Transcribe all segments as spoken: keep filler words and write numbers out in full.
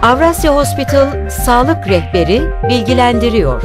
Avrasya Hospital Sağlık Rehberi bilgilendiriyor.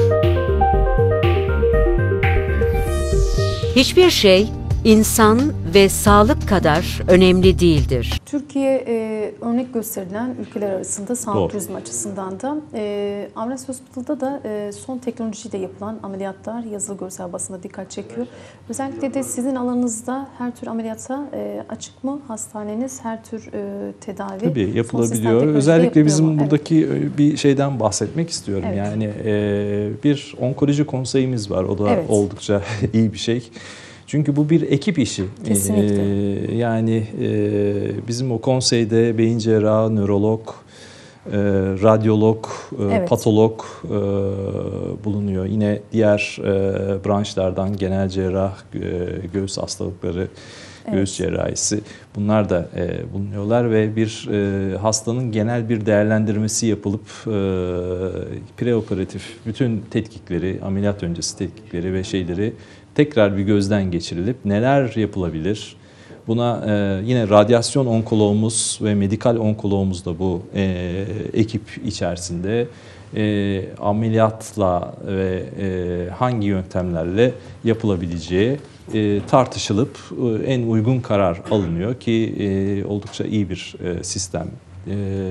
Hiçbir şey insan ve sağlık kadar önemli değildir. Türkiye e, örnek gösterilen ülkeler arasında sağlık Doğru. turizmi açısından da e, Avrasya Hospital'da da e, son teknolojiyle yapılan ameliyatlar yazılı görsel basında dikkat çekiyor. Özellikle de sizin alanınızda her tür ameliyata e, açık mı hastaneniz, her tür e, tedavi? Tabii yapılabiliyor. Özellikle bizim mu? buradaki evet. bir şeyden bahsetmek istiyorum. Evet. Yani e, bir onkoloji konseyimiz var. O da evet. oldukça iyi bir şey. Çünkü bu bir ekip işi. Kesinlikle. Ee, yani e, bizim o konseyde beyin cerrahı, nörolog, e, radyolog, e, evet. patolog e, bulunuyor. Yine diğer e, branşlardan genel cerrah, e, göğüs hastalıkları, evet. göğüs cerrahisi bunlar da e, bulunuyorlar ve bir e, hastanın genel bir değerlendirmesi yapılıp e, preoperatif bütün tetkikleri, ameliyat öncesi tetkikleri ve şeyleri tekrar bir gözden geçirilip neler yapılabilir? Buna e, yine radyasyon onkoloğumuz ve medikal onkoloğumuz da bu e, ekip içerisinde e, ameliyatla ve e, hangi yöntemlerle yapılabileceği e, tartışılıp e, en uygun karar alınıyor ki e, oldukça iyi bir e, sistem. E,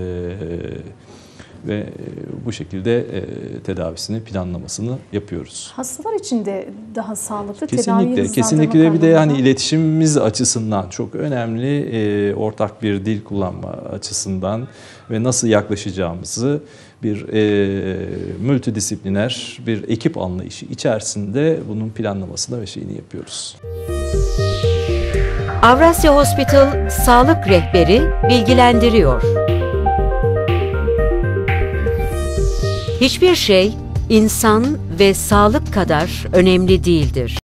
Ve bu şekilde e, tedavisini, planlamasını yapıyoruz. Hastalar için de daha sağlıklı kesinlikle, tedavi kesinlikle bir de hani iletişimimiz açısından çok önemli, e, ortak bir dil kullanma açısından ve nasıl yaklaşacağımızı bir e, multidisipliner bir ekip anlayışı içerisinde bunun planlamasını ve şeyini yapıyoruz. Avrasya Hospital Sağlık Rehberi bilgilendiriyor. Hiçbir şey insan ve sağlık kadar önemli değildir.